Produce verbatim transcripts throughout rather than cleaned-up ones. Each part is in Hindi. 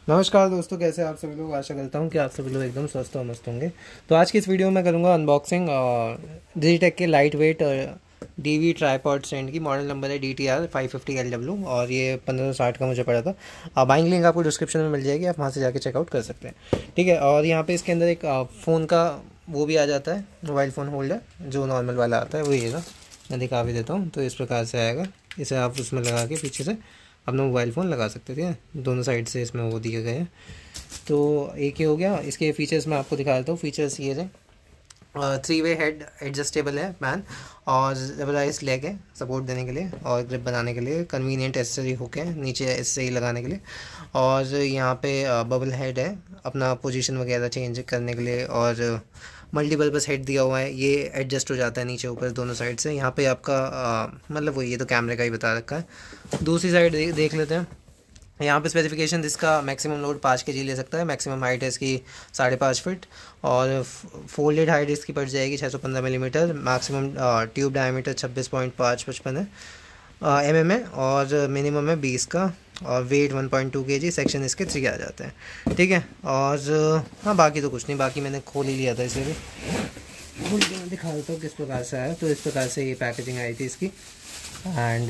नमस्कार दोस्तों, कैसे आप सभी लोग। आशा करता हूँ कि आप सभी लोग एकदम स्वस्थ और मस्त होंगे। तो आज की इस वीडियो में करूँगा अनबॉक्सिंग डिजिटेक के light weight DV tripod stand की। मॉडल नंबर है D T R five fifty L W और ये पंद्रह सौ साठ का मुझे पड़ा था। आ, बाइंग लिंक आपको डिस्क्रिप्शन में मिल जाएगी, आप वहाँ से जाके चेकआउट कर सकते हैं। ठीक है, और यहाँ पे इसके अंदर एक फ़ोन का वो भी आ जाता है, मोबाइल फ़ोन होल्डर जो नॉर्मल वाला आता है, वो ये ना मैं दिखा भी देता हूँ। तो इस प्रकार से आएगा, इसे आप उसमें लगा के पीछे से अपना मोबाइल फ़ोन लगा सकते थे। दोनों साइड से इसमें वो दिए गए हैं। तो एक ही हो गया। इसके फीचर्स मैं आपको दिखा देता हूँ। फीचर्स ये हैं, थ्री वे हेड एडजस्टेबल है मैन, और जबरदस्त लेग है सपोर्ट देने के लिए और ग्रिप बनाने के लिए। कन्वीनियंट एसेसरी हुक है नीचे इससे ही लगाने के लिए, और यहाँ पे बबल हेड है अपना पोजीशन वगैरह चेंज करने के लिए, और मल्टीपर्पज़ हेड दिया हुआ है, ये एडजस्ट हो जाता है नीचे ऊपर दोनों साइड से। यहाँ पे आपका मतलब वो ये तो कैमरे का ही बता रखा है। दूसरी साइड दे, देख लेते हैं। यहाँ पे स्पेसिफिकेशन इसका मैक्सिमम लोड पाँच के जी ले सकता है, मैक्सिमम हाइट है इसकी साढ़े पाँच फीट, और फोल्डेड हाइट इसकी पड़ जाएगी छः सौ पंद्रह मिलीमीटर। मैक्सिमम ट्यूब डायमीटर छब्बीस पॉइंट पाँच पचपन है एम एम है, और मिनिमम है बीस का, और वेट वन पॉइंट टू के जी। सेक्शन इसके थ्री आ जाते हैं। ठीक है, और हाँ बाकी तो कुछ नहीं, बाकी मैंने खोल ही लिया था इसे भी। खोल के मैं दिखा देता हूँ किस प्रकार से आया। तो इस प्रकार से ये पैकेजिंग आई थी इसकी, एंड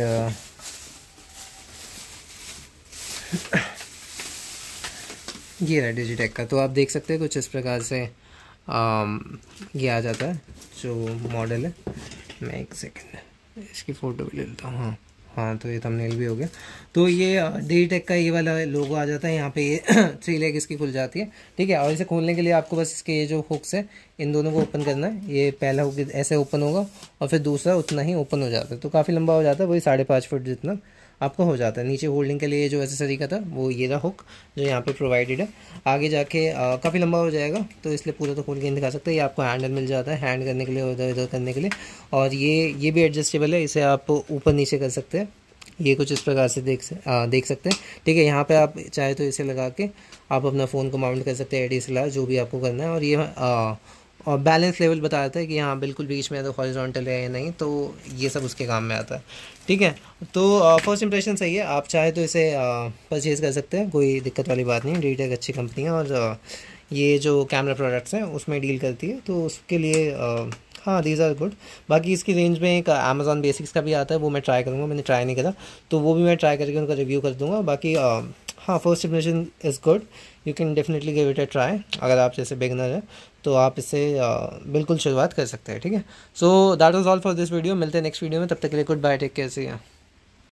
ये रहा डिजिटेक का। तो आप देख सकते हैं कुछ इस प्रकार से आम, ये आ जाता है जो मॉडल है। मैं एक सेकंड इसकी फ़ोटो भी ले लेता हूँ। हाँ हाँ, तो ये थंबनेल भी हो गया। तो ये डिजिटेक का ये वाला लोगो आ जाता है। यहाँ पे ये थ्री लेग इसकी खुल जाती है। ठीक है, और इसे खोलने के लिए आपको बस इसके ये जो हुक्स है इन दोनों को ओपन करना है। ये पहला हुक ऐसे ओपन होगा और फिर दूसरा उतना ही ओपन हो जाता है। तो काफ़ी लंबा हो जाता है, वही साढ़े पाँच फुट जितना आपको हो जाता है। नीचे होल्डिंग के लिए जो एसेसरी का था वो ये रहा हुक जो यहाँ पे प्रोवाइडेड है। आगे जाके काफ़ी लंबा हो जाएगा, तो इसलिए पूरा तो खोल के नहीं दिखा सकते। ये आपको हैंडल मिल जाता है हैंड करने के लिए, उधर इधर करने के लिए। और ये ये भी एडजस्टेबल है, इसे आप ऊपर नीचे कर सकते हैं। ये कुछ इस प्रकार से देख आ, देख सकते हैं। ठीक है, यहाँ पे आप चाहे तो इसे लगा के आप अपना फ़ोन को माउंट कर सकते हैं, डी एस एल आर जो भी आपको करना है। और ये आ, और बैलेंस लेवल बता देता है कि यहाँ बिल्कुल बीच में तो हॉरिजॉन्टल है या नहीं, तो ये सब उसके काम में आता है। ठीक है, तो फर्स्ट इंप्रेशन सही है। आप चाहे तो इसे परचेज़ कर सकते हैं, कोई दिक्कत वाली बात नहीं। डिजिटेक अच्छी कंपनी है, और आ, ये जो कैमरा प्रोडक्ट्स हैं उसमें डील करती है, तो उसके लिए आ, हाँ दीज आर गुड। बाकी इसकी रेंज में एक अमेज़ॉन बेसिक्स का भी आता है, वो मैं ट्राई करूँगा, मैंने ट्राई नहीं करा, तो वो भी मैं ट्राई करके उनका रिव्यू कर दूँगा। बाकी आ, हाँ, first impression is good, you can definitely give it a try. अगर आप जैसे बिगनर हैं तो आप इससे बिल्कुल शुरुआत कर सकते हैं। ठीक है, so that was all for this video. मिलते हैं नेक्स्ट वीडियो में, तब तक के लिए goodbye, take care, see you.